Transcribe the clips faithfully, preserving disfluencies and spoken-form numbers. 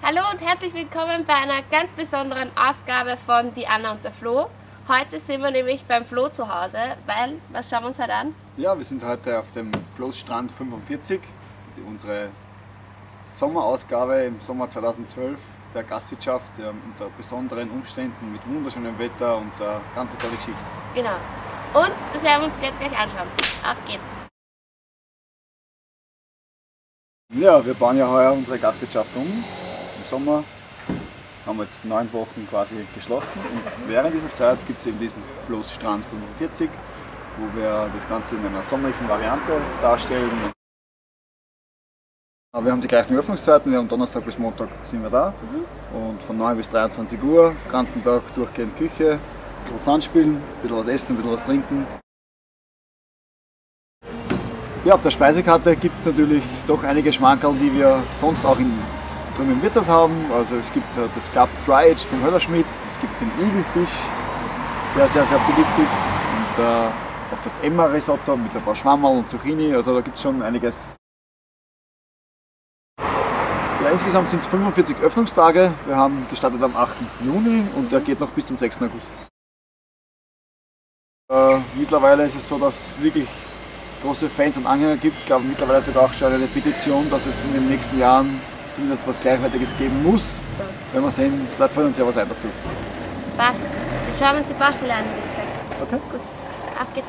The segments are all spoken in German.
Hallo und herzlich willkommen bei einer ganz besonderen Ausgabe von Die Anna und der Flo. Heute sind wir nämlich beim Flo zu Hause, weil, was schauen wir uns heute an? Ja, wir sind heute auf dem Floßstrand fünfundvierzig, die, unsere Sommerausgabe im Sommer zweitausendzwölf der Gastwirtschaft, ja, unter besonderen Umständen, mit wunderschönem Wetter und eine ganz tolle Geschichte. Genau. Und das werden wir uns jetzt gleich anschauen. Auf geht's! Ja, wir bauen ja heuer unsere Gastwirtschaft um. Im Sommer haben wir jetzt neun Wochen quasi geschlossen und während dieser Zeit gibt es eben diesen Floßstrand fünfundvierzig, wo wir das Ganze in einer sommerlichen Variante darstellen. Wir haben die gleichen Öffnungszeiten, wir haben Donnerstag bis Montag sind wir da mhm. und von neun bis dreiundzwanzig Uhr, den ganzen Tag durchgehend Küche, ein bisschen Sand spielen, ein bisschen was essen, ein bisschen was trinken. Ja, auf der Speisekarte gibt es natürlich doch einige Schmankerl, die wir sonst auch in, drüben im Wirtshaus haben. Also es gibt das Club Dry Aged von Höllerschmidt, es gibt den Igelfisch, der sehr sehr beliebt ist, und äh, auch das Emma Risotto mit ein paar Schwammerl und Zucchini, also da gibt es schon einiges. Ja, insgesamt sind es fünfundvierzig Öffnungstage, wir haben gestartet am achten Juni und der geht noch bis zum sechsten August. Äh, mittlerweile ist es so, dass es wirklich große Fans und Anhänger gibt. Ich glaube mittlerweile sogar auch schon eine Petition, dass es in den nächsten Jahren zumindest was Gleichwertiges geben muss. Ja. Wenn wir sehen, vielleicht fällt uns ja was ein dazu. Passt. Wir schauen uns die Baustelle an, wie gesagt. Okay. Gut. Auf geht's.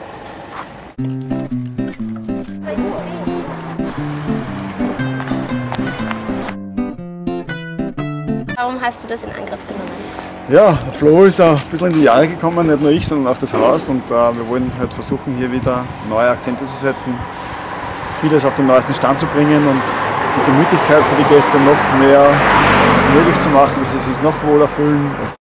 Warum hast du das in Angriff genommen? Ja, Flo ist ein bisschen in die Jahre gekommen, nicht nur ich, sondern auch das Haus, und äh, wir wollen halt versuchen, hier wieder neue Akzente zu setzen, vieles auf den neuesten Stand zu bringen und die Gemütlichkeit für die Gäste noch mehr möglich zu machen, dass sie sich noch wohler fühlen.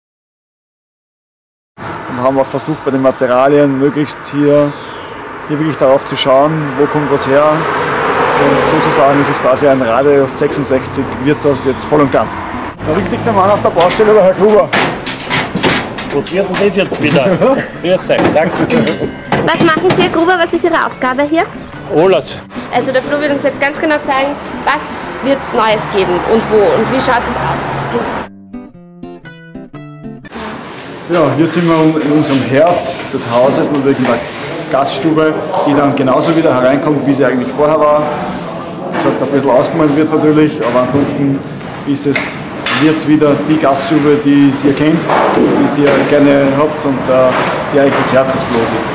Und haben auch versucht, bei den Materialien möglichst hier, hier wirklich darauf zu schauen, wo kommt was her, und sozusagen ist es quasi ein Radius sechsundsechzig Wirtshaus jetzt voll und ganz. Der wichtigste Mann auf der Baustelle, der Herr Gruber. Was wird denn das jetzt wieder? Grüß euch, danke. Was machen Sie, Herr Gruber? Was ist Ihre Aufgabe hier? Alles. Also der Flo wird uns jetzt ganz genau zeigen, was wird es Neues geben und wo und wie schaut es aus. Ja, hier sind wir in unserem Herz des Hauses, natürlich in der Gaststube, die dann genauso wieder hereinkommt, wie sie eigentlich vorher war. Wie gesagt, ein bisschen ausgemalt wird es natürlich, aber ansonsten ist es jetzt wieder die Gaststube, die ihr kennt, die ihr gerne habt und äh, die eigentlich das Herz des Flo's ist.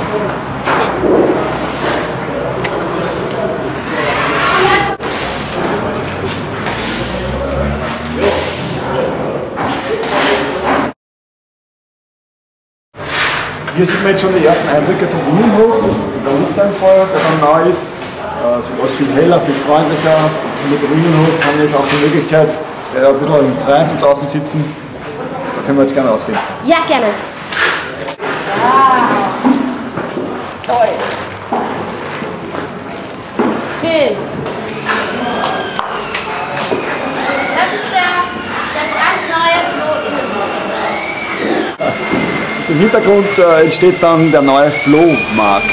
Hier sieht man jetzt schon die ersten Eindrücke vom Innenhof, der Lichtleinfeuer, der dann nah ist. Es wird alles viel heller, viel freundlicher. Und mit dem Innenhof haben wir auch die Möglichkeit, ein bisschen im Freien zum draußen sitzen. Da können wir jetzt gerne ausgehen. Ja, gerne. Wow. Toll. Schön. Das ist der, der brandneue Flo-Innenhof. Im Hintergrund äh, entsteht dann der neue Flo-Markt.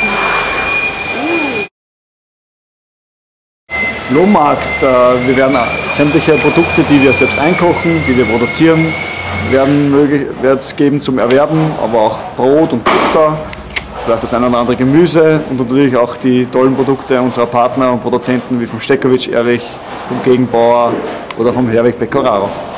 Flo-Markt, äh, wir werden sämtliche Produkte, die wir selbst einkochen, die wir produzieren, werden es geben zum Erwerben, aber auch Brot und Butter, vielleicht das eine oder andere Gemüse und natürlich auch die tollen Produkte unserer Partner und Produzenten wie vom Steckowitsch Erich, vom Gegenbauer oder vom Herweg Pecoraro.